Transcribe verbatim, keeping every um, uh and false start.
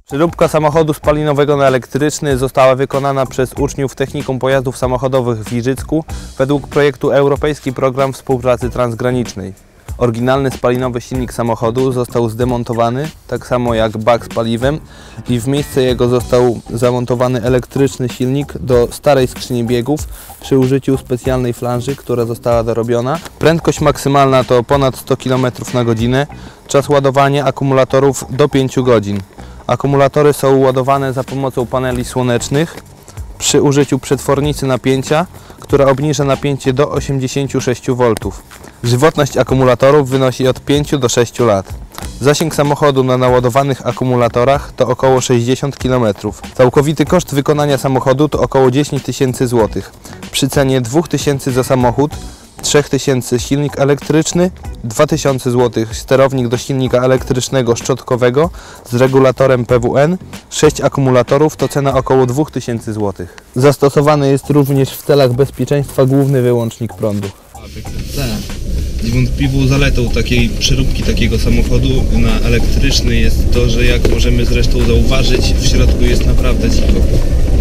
Przeróbka samochodu spalinowego na elektryczny została wykonana przez uczniów Technikum Pojazdów Samochodowych w Giżycku według projektu Europejski Program Współpracy Transgranicznej. Oryginalny spalinowy silnik samochodu został zdemontowany, tak samo jak bak z paliwem, i w miejsce jego został zamontowany elektryczny silnik do starej skrzyni biegów przy użyciu specjalnej flanży, która została dorobiona. Prędkość maksymalna to ponad sto kilometrów na godzinę, czas ładowania akumulatorów do pięciu godzin. Akumulatory są ładowane za pomocą paneli słonecznych przy użyciu przetwornicy napięcia, która obniża napięcie do osiemdziesięciu sześciu woltów. Żywotność akumulatorów wynosi od pięciu do sześciu lat. Zasięg samochodu na naładowanych akumulatorach to około sześćdziesiąt kilometrów. Całkowity koszt wykonania samochodu to około dziesięć tysięcy złotych. Przy cenie dwóch tysięcy za samochód, trzech tysięcy silnik elektryczny, dwa tysiące złotych sterownik do silnika elektrycznego szczotkowego z regulatorem P W N, sześć akumulatorów to cena około dwóch tysięcy złotych. Zastosowany jest również w celach bezpieczeństwa główny wyłącznik prądu. Niewątpliwą zaletą takiej przeróbki takiego samochodu na elektryczny jest to, że jak możemy zresztą zauważyć, w środku jest naprawdę cicho.